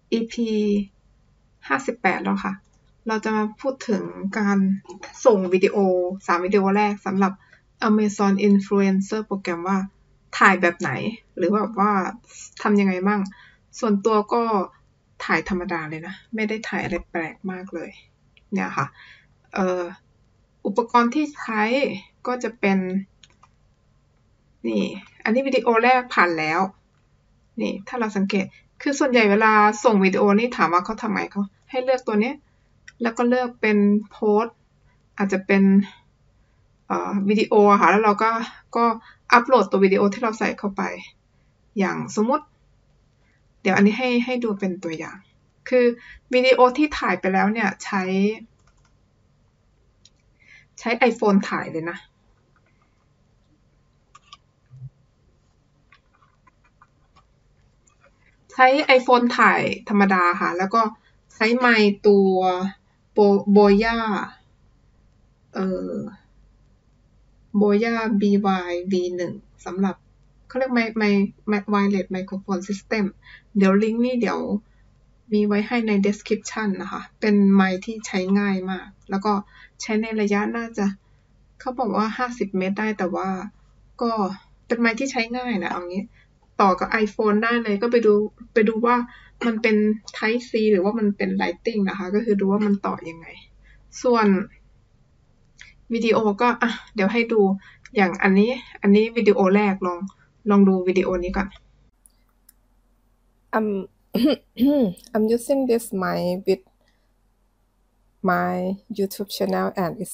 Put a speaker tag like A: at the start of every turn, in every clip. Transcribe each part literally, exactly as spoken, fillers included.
A: อี พี ห้าสิบแปดแล้วค่ะเราจะมาพูดถึงการส่งวิดีโอสามวิดีโอแรกสำหรับ Amazon Influencer โปรแกรมว่าถ่ายแบบไหนหรือว่าว่าทำยังไงบ้างส่วนตัวก็ถ่ายธรรมดาเลยนะไม่ได้ถ่ายอะไรแปลกมากเลยเนี่ยค่ะเอ่ออุปกรณ์ที่ใช้ก็จะเป็นนี่อันนี้วิดีโอแรกผ่านแล้วนี่ถ้าเราสังเกตคือส่วนใหญ่เวลาส่งวิดีโอนี่ถามว่าเขาทำไงเขาให้เลือกตัวนี้แล้วก็เลือกเป็นโพสต์อาจจะเป็นวิดีโอค่ะแล้วเราก็ก็อัปโหลดตัววิดีโอที่เราใส่เข้าไปอย่างสมมติเดี๋ยวอันนี้ให้ให้ดูเป็นตัวอย่างคือวิดีโอที่ถ่ายไปแล้วเนี่ยใช้ใช้ iPhone ถ่ายเลยนะใช้ iPhone ถ่ายธรรมดาค่ะแล้วก็ใช้ไมค์ตัวโบย่าเอ่อโบย่า บี วาย วี หนึ่ง สำหรับเขาเรียกไมค์ไมค์ไมค์ wireless microphone system เดี๋ยวลิงก์นี่เดี๋ยวมีไว้ให้ใน description นะคะเป็นไมค์ที่ใช้ง่ายมากแล้วก็ใช้ในระยะน่าจะเขาบอกว่าห้าสิบเมตรได้แต่ว่าก็เป็นไมค์ที่ใช้ง่ายนะเอางี้ต่อกับ iPhone ได้เลยก็ไปดูไปดูว่ามันเป็น Type C หรือว่ามันเป็น Lightning นะคะก็คือดูว่ามันต่อยังไงส่วนวิดีโอก็อ่ะเดี๋ยวให้ดูอย่างอันนี้อันนี้วิดีโอแรกลองลองดูวิดีโอนี้ก่อน
B: I'm I'm using this mic with my YouTube channel and it's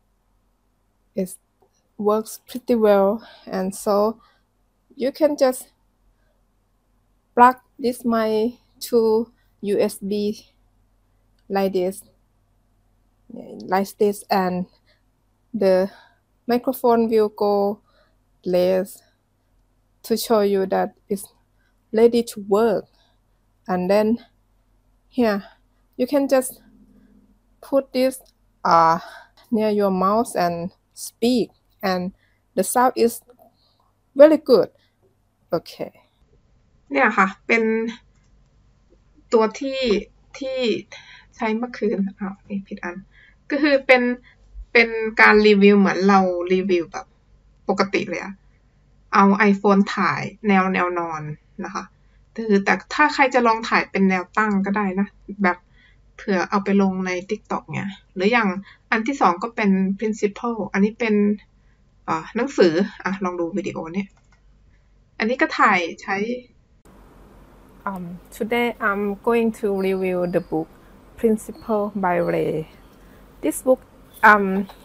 B: it works pretty well and so you can just plug this mic to U S B like this like this and the microphone will go less to show you that it's ready to work and then here you can just put this uh, near your mouth and speak and the sound is very good okay
A: เนี่ยค่ะเป็นตัวที่ที่ใช้เมื่อคืนอ้าวนี่ผิดอันก็คือเป็นเป็นการรีวิวเหมือนเรารีวิวแบบปกติเลยอะเอา iPhone ถ่ายแนวแนวนอนนะคะคือแต่ถ้าใครจะลองถ่ายเป็นแนวตั้งก็ได้นะแบบเผื่อเอาไปลงใน TikTok เนี่ยหรืออย่างอันที่สองก็เป็น Principle อันนี้เป็นหนังสืออ่ะลองดูวิดีโอนี้อันนี้ก็ถ่ายใช้
B: Um, today I'm going to review the book Principle by Ray. This book um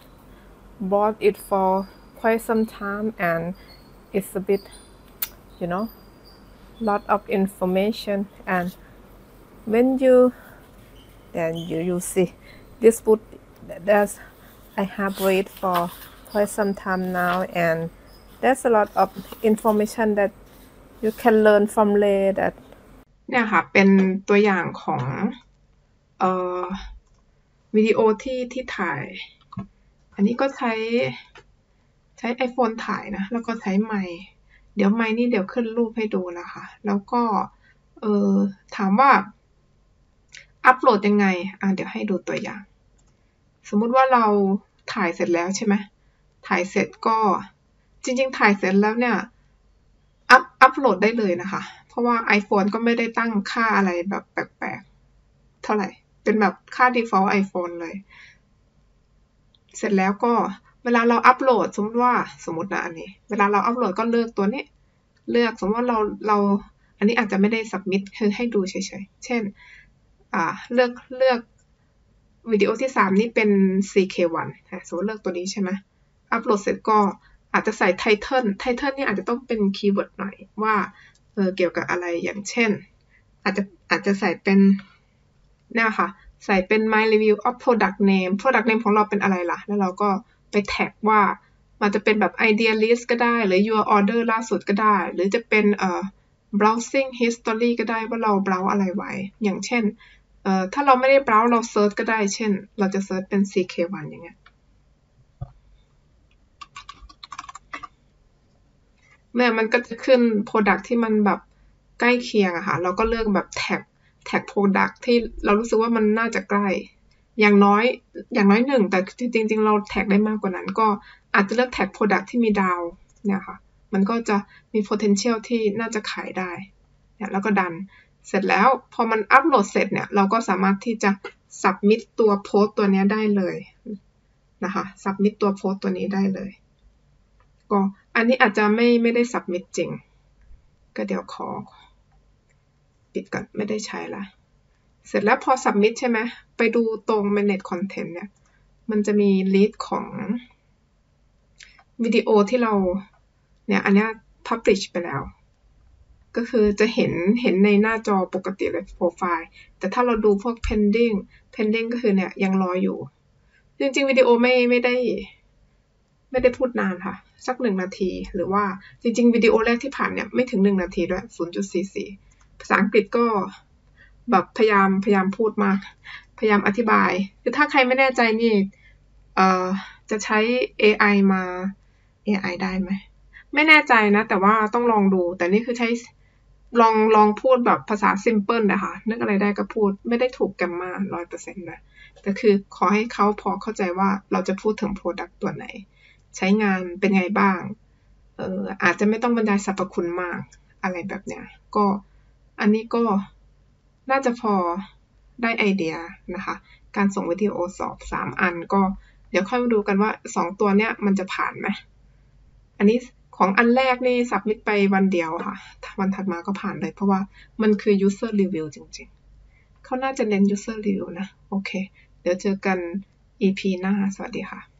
B: bought it for quite some time and it's a bit, you know, lot of information and when you then you you see this book that I have read for quite some time now and there's a lot of information that you can learn from Ray that
A: เนี่ยค่ะเป็นตัวอย่างของเอ่อวิดีโอที่ที่ถ่ายอันนี้ก็ใช้ใช้ iPhone ถ่ายนะแล้วก็ใช้ไมค์เดี๋ยวไมค์นี่เดี๋ยวขึ้นรูปให้ดูนะคะแล้วก็เอ่อถามว่าอัปโหลดยังไงอ่ะเดี๋ยวให้ดูตัวอย่างสมมุติว่าเราถ่ายเสร็จแล้วใช่ไหมถ่ายเสร็จก็จริงๆถ่ายเสร็จแล้วเนี่ยอัพอัปโหลดได้เลยนะคะเพราะว่า iPhone ก็ไม่ได้ตั้งค่าอะไรแบบแปลกๆเท่าไหร่เป็นแบบค่า default iPhone เลยเสร็จแล้วก็เวลาเราอัปโหลดสมมติว่าสมมตินะอันนี้เวลาเราอัปโหลดก็เลือกตัวนี้เลือกสมมติว่าเราเราอันนี้อาจจะไม่ได้ submit คือให้ดูเฉยๆเช่นอ่าเลือกเลือกวิดีโอที่สามนี่เป็น ซี เค วัน สมมติเลือกตัวนี้ใช่ไหมอัปโหลดเสร็จก็อาจจะใส่ title title นี่อาจจะต้องเป็นคีย์เวิร์ดหน่อยว่าเออเกี่ยวกับอะไรอย่างเช่นอาจจะอาจจะใส่เป็นเนี่ยค่ะใส่เป็น my review of product name product name ของเราเป็นอะไรล่ะแล้วเราก็ไปแท็กว่ามันจะเป็นแบบ idea list ก็ได้หรือ your order ล่าสุดก็ได้หรือจะเป็นเอ่อ browsing history ก็ได้ว่าเรา browse อะไรไว้อย่างเช่นเอ่อถ้าเราไม่ได้ browse เรา search ก็ได้เช่นเราจะ search เป็น ซี เค วัน อย่างเงี้ยเนี่ยมันก็จะขึ้น product ที่มันแบบใกล้เคียงอะค่ะเราก็เลือกแบบแท็กแท็ก product ที่เรารู้สึกว่ามันน่าจะใกล้อย่างน้อยอย่างน้อยหนึ่งแต่จริงๆเราแท็กได้มากกว่านั้นก็อาจจะเลือกแท็ก product ที่มีดาวเนี่ยค่ะมันก็จะมี potential ที่น่าจะขายได้เนี่ยแล้วก็ดันเสร็จแล้วพอมันอัปโหลดเสร็จเนี่ยเราก็สามารถที่จะ submit ตัวโพสต์ตัวนี้ได้เลยนะคะ submit ตัวโพสต์ตัวนี้ได้เลยก็อันนี้อาจจะไม่ไม่ได้ submit จริงก็เดี๋ยวขอปิดก่อนไม่ได้ใช้ละเสร็จแล้วพอ submit ใช่ไหมไปดูตรง manage content เนี่ยมันจะมี list ของวิดีโอที่เราเนี่ยอันนี้ publish ไปแล้วก็คือจะเห็นเห็นในหน้าจอปกติเลยโปรไฟล์แต่ถ้าเราดูพวก pending pending ก็คือเนี่ยยังรออยู่จริงๆวิดีโอไม่ไม่ได้ไม่ได้พูดนานค่ะสักหนึ่งนาทีหรือว่าจริงๆวิดีโอแรกที่ผ่านเนี่ยไม่ถึงหนึ่งนาทีด้วย ศูนย์จุดสี่สี่ ภาษาอังกฤษก็แบบพยายามพยายามพูดมากพยายามอธิบายคือถ้าใครไม่แน่ใจนี่เอ่อจะใช้ เอ ไอ มา เอ ไอ ได้ไหมไม่แน่ใจนะแต่ว่าต้องลองดูแต่นี่คือใช้ลองลองพูดแบบภาษา simple นะคะนึกอะไรได้ก็พูดไม่ได้ถูกแกรมมา ร้อยเปอร์เซ็นต์ นะแต่คือขอให้เขาพอเข้าใจว่าเราจะพูดถึง product ตัวไหนใช้งานเป็นไงบ้างเอ่ออาจจะไม่ต้องบรรยายสรรพคุณมากอะไรแบบเนี้ยก็อันนี้ก็น่าจะพอได้ไอเดียนะคะการส่งวิดีโอสอบสามอันก็เดี๋ยวค่อยมาดูกันว่าสองตัวเนี้ยมันจะผ่านไหมอันนี้ของอันแรกนี่สับมิทไปวันเดียวค่ะวันถัดมาก็ผ่านเลยเพราะว่ามันคือ user review จริงๆเขาน่าจะเน้น user review นะโอเคเดี๋ยวเจอกัน อี พี หน้าสวัสดีค่ะ